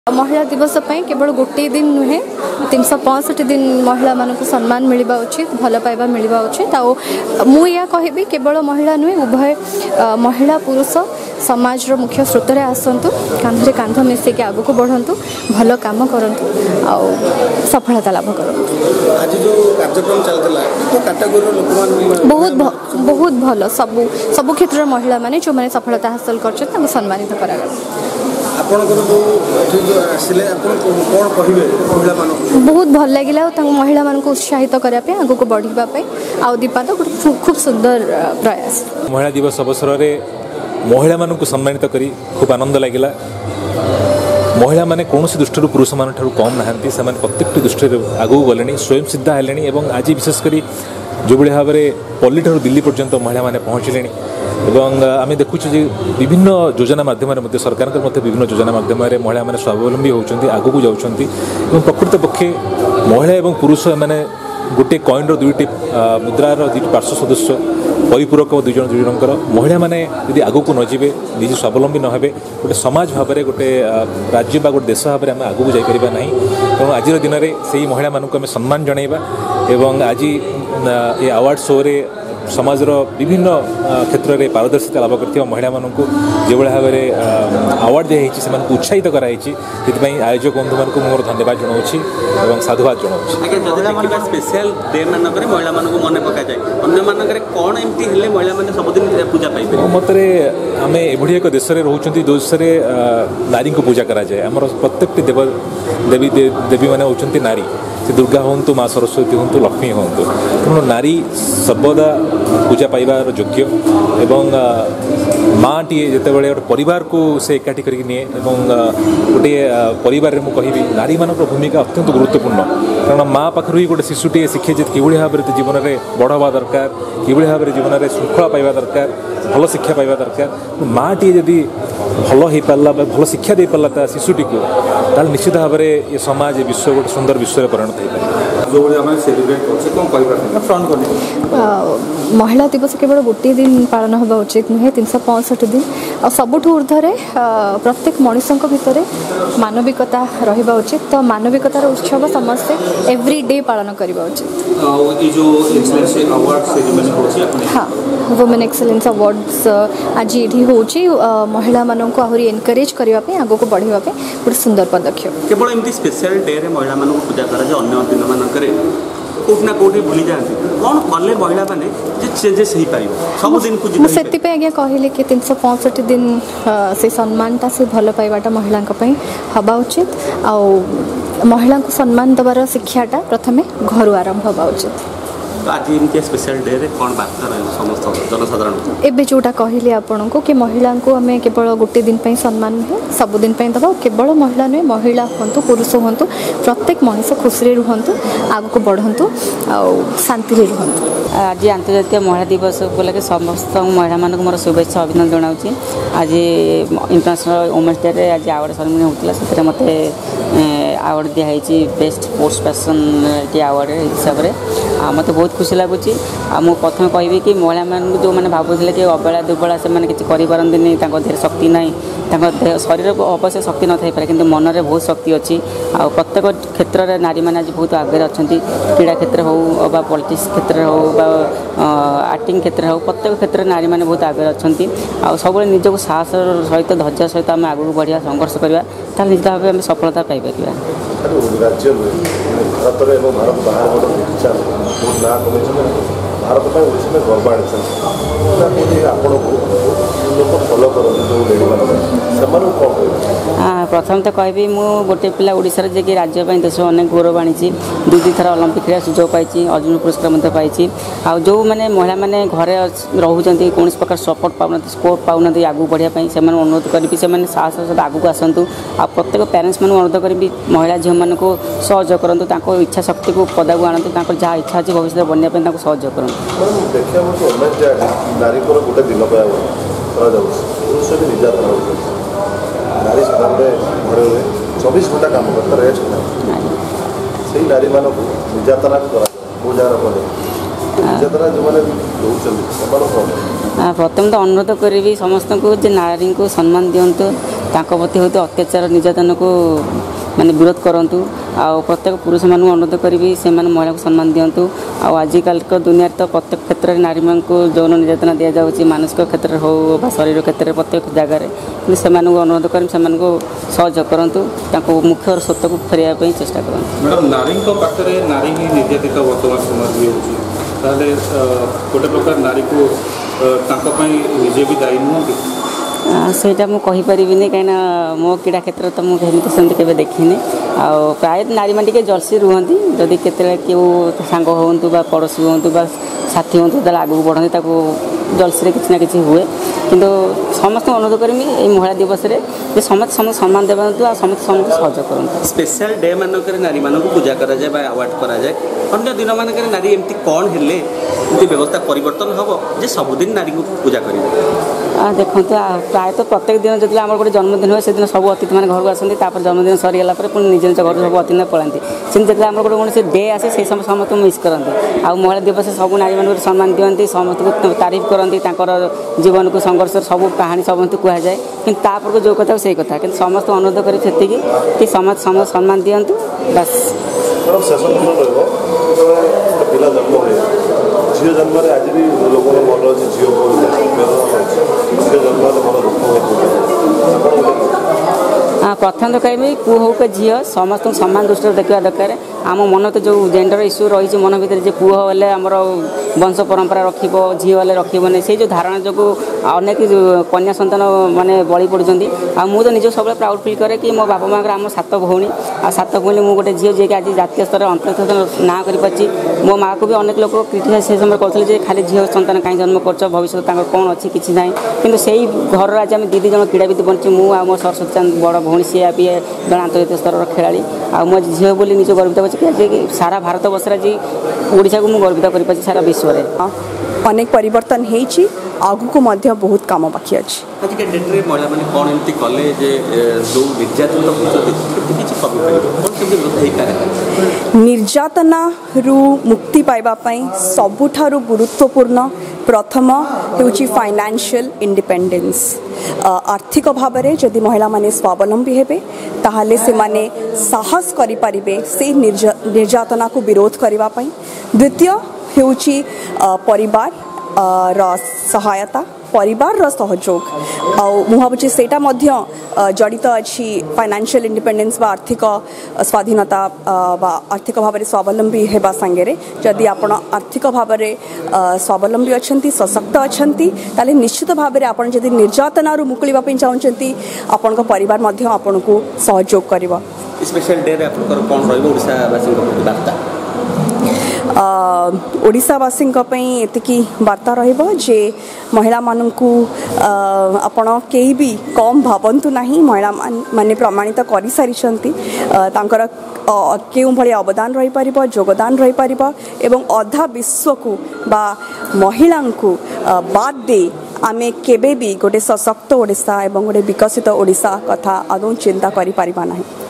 महिला दिवस केवल गोटे दिन नुहे 365 दिन महिला मानक सम्मान मिलवा उचित भल पाइबा मिलवा उचित मुझे कहि केवल महिला नुहे उभय महिला पुरुष समाज रो मुख्य स्रोत में आसतु कांधे कांध मिसेक आग को बढ़ंतु भल काम करंतु आ सफलता लाभ करंतु। आज जो कार्यक्रम चलतला तो कैटेगरी लोक बहुत बहुत भल सब क्षेत्र महिला माने जो माने सफलता हासिल कर सम्मानित करा बहुत भल लगे महिला मान उत्साहित करने आग को बढ़ापी आउ दीपा तो खूब सुंदर प्रयास। महिला दिवस अवसर में महिला मान सम्मानित करी खूब आनंद लगे। महिला माने कौन दृष्टि पुरुष मान कम नहांती से प्रत्येक दृष्टि आगू गले स्वयं सिद्धा है और आज विशेषकर जो भाई भाव में पल्ली ठार दिल्ली पर्यंत महिला माने पहुँचले आम देखुँ विभिन्न योजना मध्यम सरकार विभिन्न योजना मध्यम महिला माने स्वावलंबी होती आगू जाऊँच प्रकृत पक्षे महिला और पुरुष मैंने गोटे कॉइन दुईटी मुद्रार दुईटी पार्श्व सदस्य परिपूरक दुई जनकर महिला माने यदि आगू को नजीबे निजे स्वावलंबी न हे गोटे समाज भाव में गोटे राज्य बा गोटे देश भाव में आम आगू जापर ना तेणु आज दिन में से महिला मानक आम सम्मान जनइबा एवं आज ये अवार्ड शो रे समाजर विभिन्न क्षेत्र में पारदर्शिता लाभ कर महिला मानक जो भाव में अवार्ड दिखाई से उत्साहित कराई आयोजक बंधु मानक मोर धन्यवाद जनाऊँ और साधुवाद जनाऊँ। स्पेशल डे मानक महिला मानक मन पक जाए अन्य कौन एमती महिला माने सबदिन पूजा पाइबे मतरे आम एभली एक देश में रोच जो देश में नारी को पूजा करा जाए आमर प्रत्येक देव देवी देवी मैंने होती नारी से दुर्गा हूँ माँ सरस्वती हूँ लक्ष्मी हूँ तेणु नारी सर्वदा पूजा पाइबार योग्य एवं माँ टी जिते बड़े गोटे परिवार को से एकाठी करके निए गोटे परिवार में कहि नारी मान भूमिका अत्यंत गुरुत्वपूर्ण कारण माँ पाखर ही गोटे शिशुटी शिखे कि भाव में जीवन में बड़ हवा दरकार कि भाव में जीवन में श्रृंखला पाइबा दरकार भल शिक्षा पाइबा दरकार माँ टी जदि भल हो पारा भल शिक्षा दे पारा ता शिशुटी को ताल निश्चित भाव में ये समाज विश्व गोटे सुंदर विश्व में परिणत हो महिला दिवस केवल गोटे दिन पालन होगा उचित नुहे 365 दिन और सबुठ ऊर्धरे प्रत्येक मनुष्यों भितर मानविकता रहिबा उचित तो मानविकतार उत्सव समस्ते एवरी डे पालन करबा उचित। हाँ वुमेन एक्सेलेंस अवार्ड्स आज ये होची महिला मानक आहरी एनकरेज करने आग को बढ़ापी गोटे सुंदर पदक्षेप। केवल एमती स्पेशल डे रे महिला मानक पूजा करा जाए अन्य दिन मानक कोट ना कोठी भूली जाती कौन कले महिला माने जे चेंजेस ही पाइबो सब दिन को से आज्ञा कहले कि 365 दिन से सम्मानटा से भल पाइबाटा महिला हवा उचित आ महिला को सम्मान देवार शिक्षाटा प्रथमे घर आरंभ हवा उचित। आज इनके स्पेशल डे रे कौन बात समस्त जनसाधारण एबे जोटा कहले आपन को कि महिला को आम केवल गोटे दिन सम्मान नुहे सब दिन दबा केवल महिला नुहे महिला हूँ पुरुष हूँ प्रत्येक मनुष्य खुशी रुहतु आग को बढ़ंतु आ शांति रुहतु। आज अंतर्जातीय महिला दिवस उपलक्षे समस्त महिला मानक मोर शुभेच्छा अभिनंदन जनाऊँ। आज इंटरनेशनल वुमेन्स डे आज अवार्ड सेरेमनी होता से मत अवार्ड दिखाई बेस्ट स्पोर्ट्स पर्सनालिटी अवार्ड हिसाब से मत बहुत खुशी लगुच। मुझे प्रथम कहि कि महिला मान जो मैंने भावुले कि अबला दुर्बला से किसी करपारती देह शक्ति ना शरीर अवश्य शक्ति न थाई पारे कि मन में बहुत शक्ति अच्छी आ प्रत्येक क्षेत्र में नारी मैंने आज बहुत आगे अच्छा क्रीड़ा क्षेत्र हो बा पॉलिटिक्स क्षेत्र हो बा आर्टिंग क्षेत्र हो प्रत्येक क्षेत्र में नारी मैंने बहुत आगे अच्छा आ सब निजक साहस सहित धैर्य सहित आम आगे बढ़िया संघर्ष करवा निश्चित भाव में सफलता पाइपर। राज्य भारत और भारत बाहर बहुत ना कमी भारत में ओडिशा में गर्व आनी प्रथम तो कहि मु गोटे पिला ओडिशा जे कि राज्य देश अनेक गौरव आनी दुई थर ओलंपिक सुजोग पाई अर्जुन पुरस्कार पाई आ जो मैंने महिला मैंने घरे रोचे कौन प्रकार सपोर्ट पाऊना स्कोप पाऊना आगू बढ़ापी से अनुरोध करी से साहस आगू आसतु आ प्रत्येक पेरेन्ट्स मैंने अनुरोध करी महिला झील मान को सहयोग करूँ इच्छा शक्ति को पदा को आणतु जहाँ इच्छा अच्छी भविष्य बनवाई सहयोग करूँ। नारी गोटे दिन नारी घरे 24 घंटा काम करता रेस्ट से नारी मान निर्यातना को जगह निर्यातना जो मैंने प्रथम तो अनुरोध करी समस्त को नारी को सम्मान दिंतु प्रति होते अत्याचार निर्यातन को माने विरोध करंतु आ प्रत्येक पुरुष मान अनुरोध करी से महिला को सम्मान दिंतु आजिकल दुनिया तो प्रत्येक क्षेत्र में नारी मान को यौन निर्यातना दि जाऊँगी मानसिक क्षेत्र हो शरीर क्षेत्र में प्रत्येक जगार से अनुरोध कर सहयोग करूँ मुख्य स्रोत को फेरवाई चेष्टा करूँ। मैडम नारी पाखे नारी ही निर्यातित वर्तमान समय भी गोटे प्रकार नारी को निजे भी दायी नुहति सेटा मु कहि परिबिनी कहिना मो क्रीड़ा क्षेत्र तो मुझे सेमती केवे देखिनी आ प्राय नारी मान टे जर्सी रुहंती जदि केते केउ सांग होंतु बा पड़ोसी होंतु बा साथी होंतु ताला आगु बढ़ंती ताको जर्सी रे किछि ना किछि हुए किंतु समस्त अनुरोध करमी ए महिला दिवस रे जे समस्त सम्मान देबंतु आ समस्त सहयोग करंतु। स्पेशल डे मानकर नारी मानक पूजा करा जाय बा अवार्ड करा जाय अन्य दिन मानकर नारी एमती कोन हेले एमती व्यवस्था परिवर्तन हबो जे सब दिन नारी को पूजा करिवे। देखो प्राय तो प्रत्येक दिन जो आम गोटे जन्मदिन हुए से दिन सब अतिथि मैंने घर को आसती जन्मदिन सरीगला पुणी निज निज घर सब अतिथि पलांती से जो आम गोटे कौन डे आसे से समय समस्त मिस करते आ महिला दिवस सब नारी मान सम्मान दिखती समस्त को तारीफ करती जीवन को संघर्ष सब कहानी समस्त कहुए कि तापर जो कथा से कथा कि समस्त अनुरोध कर समस्त सम्मान दिंतु बस। झील जन्म आज भी लोक मन अच्छे झील प्रथम तो कह पुह हो कि झी समस्त सम्मान दृष्टि देखा दरकार आम मन तो जो जेंडर इश्यू रही मन भितर पुह हेल्ले आमर वंश परंपरा रखिब झी हेल्ले रखने से जो धारणा जो अनेक कन्या संतान माने बड़ी पड़ुंट आ मु तो निज सब प्राउड फिल करे कि मो बापा माँ आम 7 भौणी आ 7 भौणी मुझे गोटे झील जी आज जातीय स्तर अंतर्राष्ट्रीय ना कर मो माँ को भी अनेक लोग क्रिटिसाइज से समय करते खाली झील संतान कहीं जन्म कर भविष्य कौन अच्छी किसी ना कि से घर आज आम दीदी जन क्रीड़ाविद बनचे मुझे आ मो सरस्वती चांद बड़ भौणी सी भी जन आंतर्जातीय स्तर खेलाड़ी आ मो झील बोली निज गर्वित कि सारा भारत वर्ष आज ओडिशा को मुझे गर्वित कर सारा विश्व में अनेक परिवर्तन होती आगु को मध्य बहुत काम बाकी अच्छी आज के डेट रे महिला माने कोन एमती कले जे जो निर्यातन होती किछि कमी परिबो कोन केमती होई पारे। निर्यातना रु मुक्ति पाइबा पई सबुठारु गुरुत्वपूर्ण प्रथम होउची फाइनेंशियल इंडिपेंडेंस आर्थिक भाव में जदि महिला माने स्वावलंबी हेबे ताहाले से माने साहस करि परिबे से निर्यातना को विरोध करिवा पई। द्वितीय होउची परिवार र सहायता परिवार र सहयोग मु भावुची सेटा मध्य जड़ित अच्छी फाइनेंशियल इंडिपेंडेंस बा आर्थिक स्वाधीनता बा आर्थिक भाव में स्वावलंबी हेबा संगे जदि आपण आर्थिक भाव में स्वावलंबी अच्छी सशक्त अच्छी ताले निश्चित भाव में आपण जदि निर्यातना मुकुलिबा पई चाहउछंती आपण परिवार मध्य आपण को सहयोग करिवो। स्पेशल डे रे आपण कोन रहइबो ओडिसा वासी को वार्ता ओडिशावासी एतिकी वार्ता रहिबो जे महिला मानकू आपण केही भी कम भावंतु नहीं महिला माने प्रमाणित करि सारिछंती तांकर केउ भली अवदान रही परिबो योगदान रही परिबो एवं अधा विश्व को बा महिला को बाद दे आमे केबे भी गोटे सशक्त ओडिशा एवं गोटे विकसित ओडिशा कथा आदौ चिंता करि परिबा नहीं।